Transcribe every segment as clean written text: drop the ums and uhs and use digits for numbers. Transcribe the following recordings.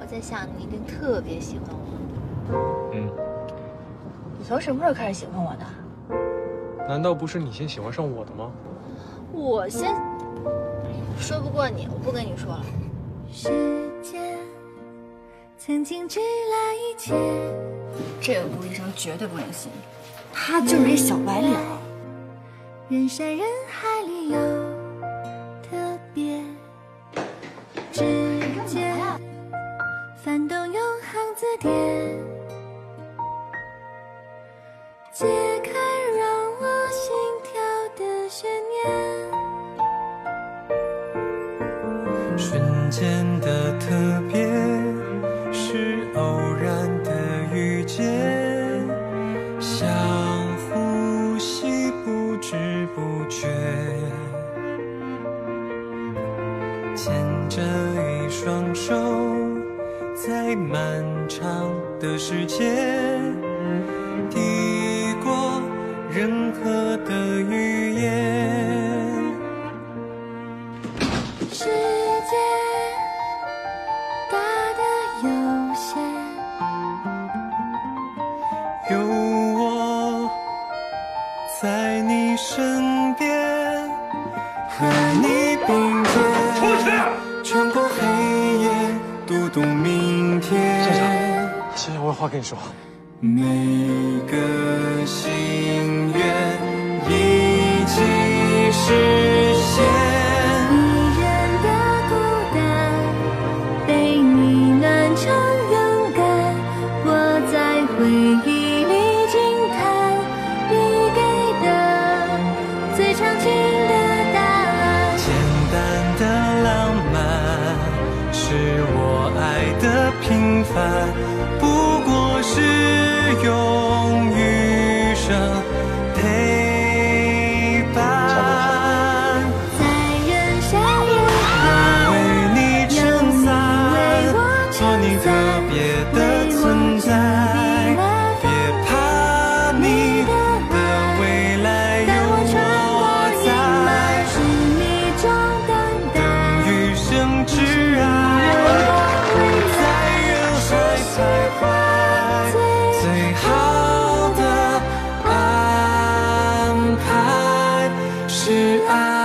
在想你一定特别喜欢我。 嗯。 你从什么时候开始喜欢我的？ 难道不是你先喜欢上我的吗？ 我先说不过你，我不跟你说了。 时间曾经知了一切， 这个顾医生绝对不能信，他就是一小白脸。 人山人海里有特别，指尖翻动永恒字典，解开让我心跳的悬念。 瞬间的特别是偶然的遇见，像呼吸不知不觉，牵着一双手，在漫长的世界抵过任何的语言。 世界大的有限， 有我在你身边，和你并肩，穿过黑夜，读懂明天。 谢谢，我有话跟你说。 每个心愿一起实现。 一人的孤单，被你暖成勇敢。我在回忆里惊叹，你给的最长情的答案。 简单的浪漫是我爱的平凡，不过是用余生陪伴。 在人山人海， 为你撑伞，做你特别的存在。别怕，你的未来有我在， 是你中等待， 等余生挚爱，在人海徘徊，最好的安排是爱。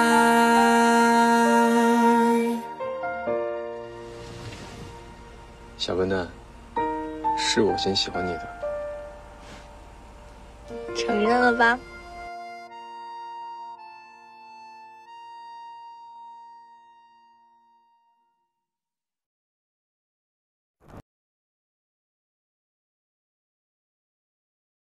小笨蛋，是我先喜欢你的。 承认了吧？